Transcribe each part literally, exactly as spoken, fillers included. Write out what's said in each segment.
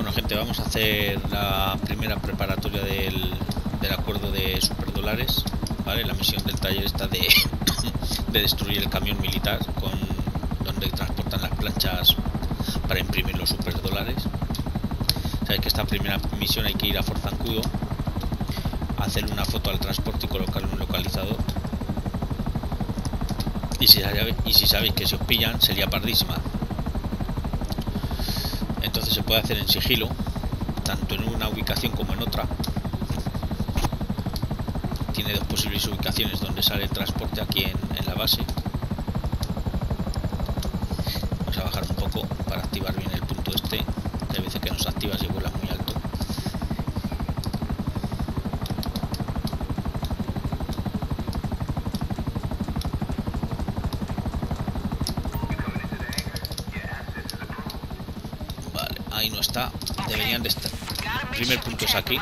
Bueno, gente, vamos a hacer la primera preparatoria del, del acuerdo de superdólares, ¿vale? La misión del taller está de, de destruir el camión militar con donde transportan las planchas para imprimir los superdólares. Sabéis que esta primera misión hay que ir a Forzancudo, hacerle una foto al transporte y colocarle un localizador. Y si, y si sabéis que si os pillan, sería pardísima. Entonces se puede hacer en sigilo, tanto en una ubicación como en otra. Tiene dos posibles ubicaciones donde sale el transporte aquí en, en la base. Vamos a bajar un poco para activar bien el punto este, que hay veces que nos activa si vuela muy alto. Vale, ahí no está, deberían de estar. El primer punto es aquí.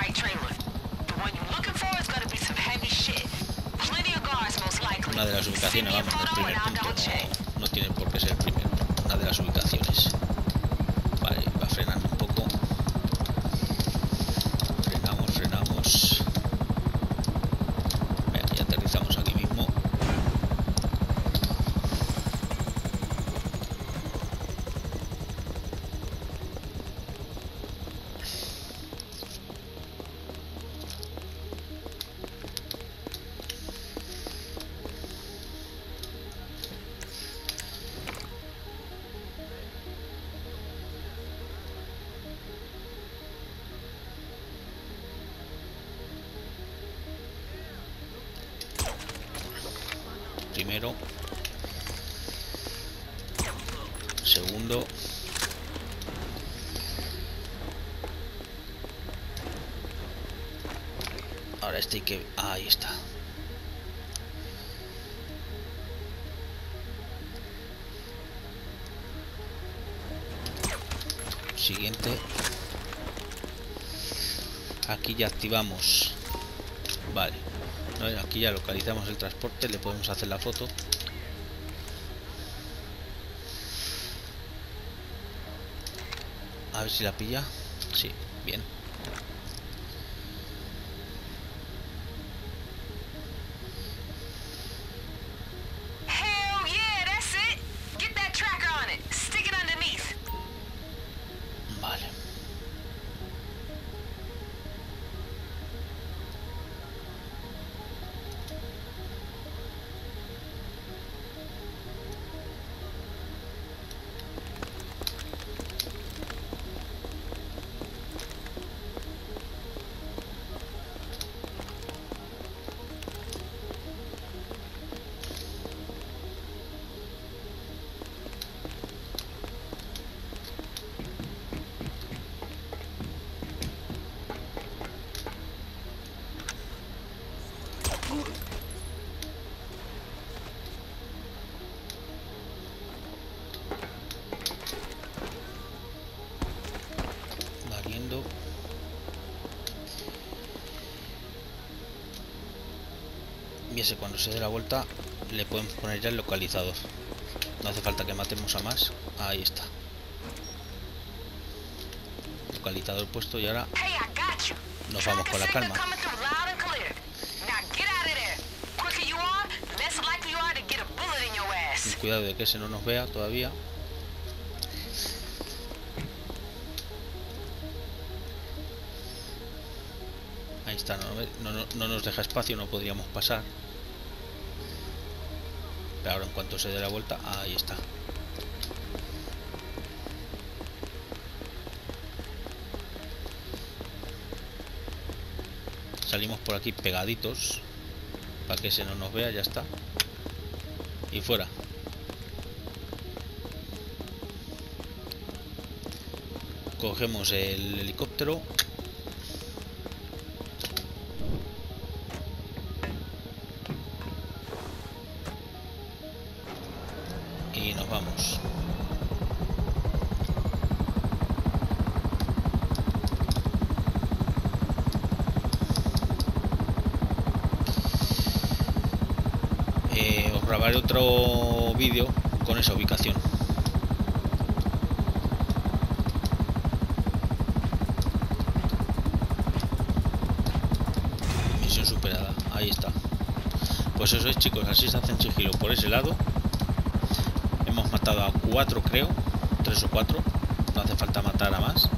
Una de las ubicaciones, vamos, del primer punto, no, no tiene por qué ser el primero, una de las ubicaciones. Vale, va frenando un poco. Frenamos, frenamos. Venga, ya aterrizamos aquí mismo. Primero, segundo, ahora este hay que... ahí está. Siguiente. Aquí ya activamos. Vale. Aquí ya localizamos el transporte, le podemos hacer la foto. A ver si la pilla. Sí, bien. Vale. Variando. Y ese, cuando se dé la vuelta le podemos poner ya el localizador. No hace falta que matemos a más. Ahí está. Localizador puesto y ahora nos vamos con la calma. Cuidado de que ese no nos vea todavía. Ahí está, no, no, no nos deja espacio, no podríamos pasar. Pero ahora en cuanto se dé la vuelta, ahí está. Salimos por aquí pegaditos para que ese no nos vea, ya está. Y fuera. Cogemos el helicóptero. Y nos vamos. Eh, os grabaré otro vídeo con esa ubicación. Pues eso es, chicos, así se hacen sigilo por ese lado. Hemos matado a cuatro, creo, tres o cuatro, no hace falta matar a más.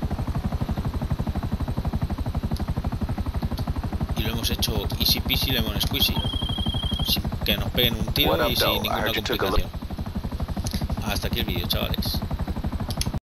Y lo hemos hecho easy peasy lemon squeezy, sin que nos peguen un tiro y sin ninguna complicación. Hasta aquí el vídeo, chavales.